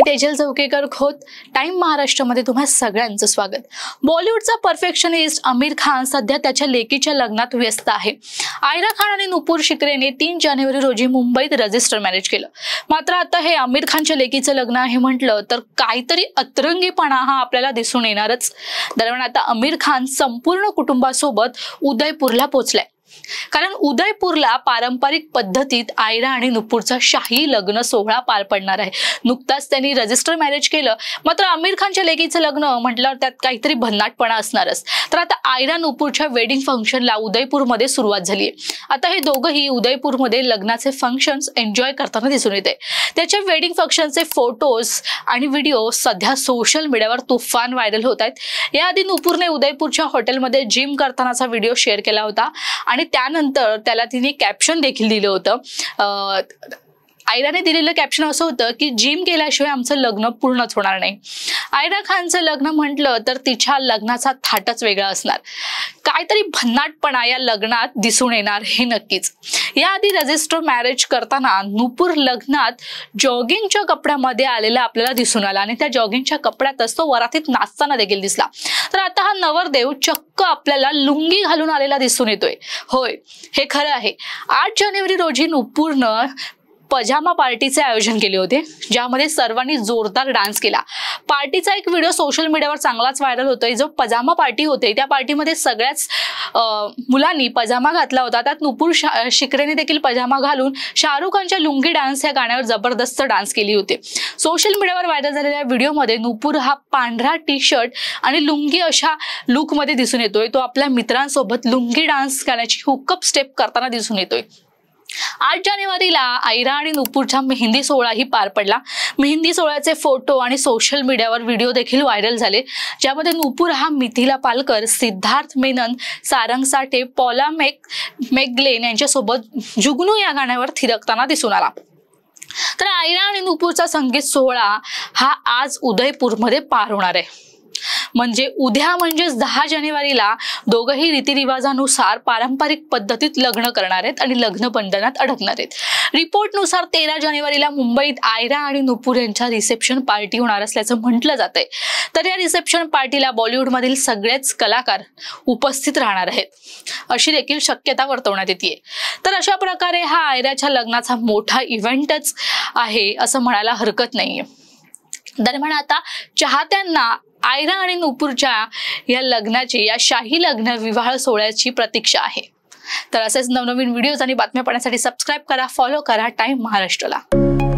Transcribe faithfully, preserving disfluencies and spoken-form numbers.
Tejal Chaukekar Khot. Time महाराष्ट्रामध्ये तुम्हा सगळ्यांचं स्वागत. बॉलिवूडचा परफेक्शनिस्ट आमिर खान सध्या त्याच्या लेकीच्या लग्नात व्यस्त आहे. आयरा खान आणि नुपूर शिकरेने तीन जानेवारी रोजी मुंबईत रजिस्टर मॅरेज केलं. मात्र आता हे आमिर खानच्या लेकीचं लग्न आहे म्हटलं तर काहीतरी अतरंगीपणा हा आपल्याला दिसून येणारच. दरम्यान आता आमिर खान संपूर्ण कुटुंबासोबत उदयपूरला पोहोचलाय. कारण उदयपूरला पारंपरिक पद्धतीत आयरा आणि नुपूरचा शाही लग्न सोहळा पार पडणार आहे. नुकताच त्यांनी रजिस्टर मॅरेज केलं. मात्र आमिर खानच्या लेकीचं लग्न म्हटल्यावर त्यात काहीतरी भन्नाटपणा असणारच. तर आता आयरा नुपूरच्या वेडिंग फंक्शनला उदयपूरमध्ये सुरुवात झाली आहे. आता हे दोघंही उदयपूरमध्ये लग्नाचे फंक्शन्स एन्जॉय करताना दिसून येते. त्याच्या वेडिंग फंक्शनचे फोटोज आणि व्हिडिओ सध्या सोशल मीडियावर तुफान व्हायरल होत आहेत. याआधी नुपूरने उदयपूरच्या हॉटेलमध्ये जिम करतानाचा व्हिडिओ शेअर केला होता आणि त्यानंतर त्याला तिने कॅप्शन देखील दिलं होतं. आयराने दिलेलं कॅप्शन असं होतं की जिम केल्याशिवाय आमचं लग्न पूर्णच होणार नाही. आयरा खानचं लग्न म्हटलं तर तिच्या लग्नाचा थाटच वेगळा असणार. काहीतरी भन्नाटपणा या लग्नात दिसून येणार हे नक्कीच. याआधी रजिस्टर मॅरेज करताना नुपूर लग्नात जॉगिंगच्या कपड्यामध्ये आलेला आपल्याला दिसून आला आणि त्या जॉगिंगच्या कपड्यातच तो वरातीत नाचताना देखील दिसला. तर आता हा नवरदेव चक्क आपल्याला लुंगी घालून आलेला दिसून येतोय. होय, हे खरं आहे. आठ जानेवारी रोजी नुपूरनं पजामा पार्टीचे आयोजन केले होते, ज्यामध्ये सर्वांनी जोरदार डान्स केला. पार्टीचा एक व्हिडिओ सोशल मीडियावर चांगलाच व्हायरल होतोय. जो पजामा पार्टी होते त्या पार्टीमध्ये सगळ्याच मुलांनी पजामा घातला होता. त्यात नुपूर शिकरेने देखील पजामा घालून शाहरुख खानच्या लुंगी डान्स या गाण्यावर जबरदस्त डान्स केली होती. सोशल मीडियावर व्हायरल झालेल्या व्हिडिओमध्ये नुपूर हा पांढरा टी शर्ट आणि लुंगी अशा लुकमध्ये दिसून येतोय. तो आपल्या मित्रांसोबत लुंगी डान्स गाण्याची हुकअप स्टेप करताना दिसून येतोय. आठ जानेवारीला आयरा आणि नुपूरचा मेहंदी सोहळाही पार पडला. मेहंदी सोहळ्याचे फोटो आणि सोशल मीडियावर व्हिडिओ देखील व्हायरल झाले, ज्यामध्ये नुपूर हा Mithila Palkar, Siddharth Menon, Sarang Sathe, Paula Mc McGlynn यांच्यासोबत जुगनू या गाण्यावर थिरकताना दिसून आला. तर आयरा आणि नुपूरचा संगीत सोहळा हा आज उदयपूरमध्ये पार होणार आहे. म्हणजे उद्या म्हणजेच दहा जानेवारीला दोघंही रीतिरिवाजानुसार पारंपरिक पद्धतीत लग्न करणार आहेत आणि लग्न बंधनात अडकणार आहेत. रिपोर्टनुसार तेरा जानेवारीला मुंबईत आयरा आणि नुपूर यांच्या रिसेप्शन पार्टी होणार असल्याचं म्हटलं जातंय. तर या रिसेप्शन पार्टीला बॉलिवूडमधील सगळेच कलाकार उपस्थित राहणार आहेत अशी देखील शक्यता वर्तवण्यात येते. तर अशा प्रकारे हा आयराच्या लग्नाचा मोठा इव्हेंटच आहे असं म्हणायला हरकत नाहीये. दरम्यान आता चाहत्यांना आयरा आणि नुपूरच्या या लग्नाची, या शाही लग्न विवाह सोहळ्याची प्रतीक्षा आहे. तर असेच नवनवीन व्हिडिओज आणि बातम्या पाहण्यासाठी सबस्क्राईब करा, फॉलो करा टाइम महाराष्ट्राला.